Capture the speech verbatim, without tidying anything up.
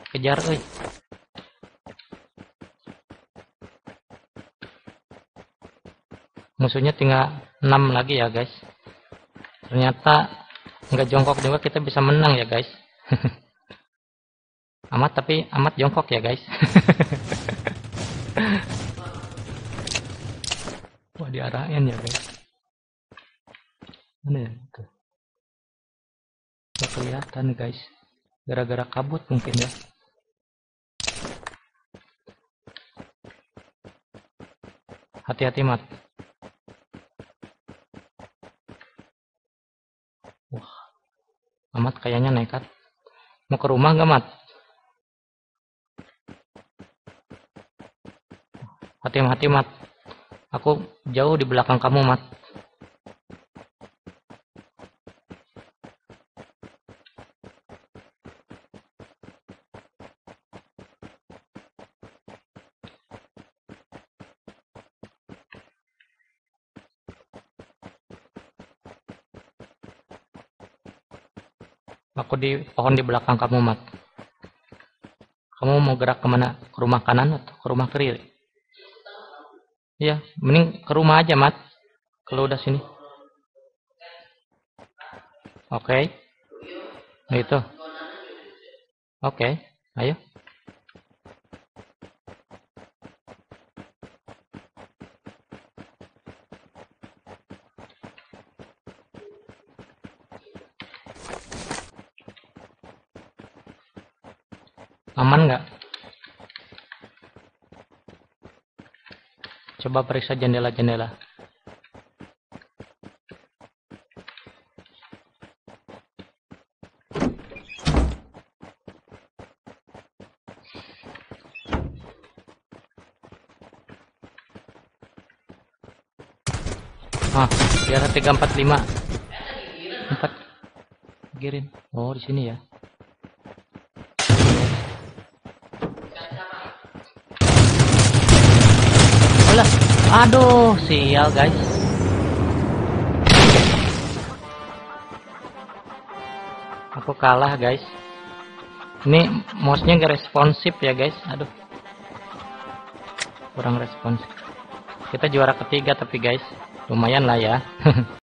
kejar euy. Musuhnya tinggal enam lagi ya guys. Ternyata nggak jongkok juga kita bisa menang ya guys. Amat tapi amat jongkok ya guys. Wah diarahin ya guys. Mana ya itu? Nggak kelihatan guys. Gara-gara kabut mungkin ya. Hati-hati mat. Wah, amat kayaknya nekat. Mau ke rumah nggak mat? Hati-hati mat. Aku jauh di belakang kamu mat. Aku di pohon di belakang kamu mat. Kamu mau gerak kemana? Ke rumah kanan atau ke rumah kiri? Iya, mending ke rumah aja mat. Kalau udah sini. Oke. Okay. Nah itu. Oke, okay. Ayo. Aman nggak? Coba periksa jendela-jendela. Ah, biar tiga empat lima. empat. Girin. Oh, di sini ya. Alah, aduh, sial guys. Aku kalah guys. Ini mouse-nya gak responsif ya guys. Aduh. Kurang responsif. Kita juara ketiga tapi guys, lumayan lah ya.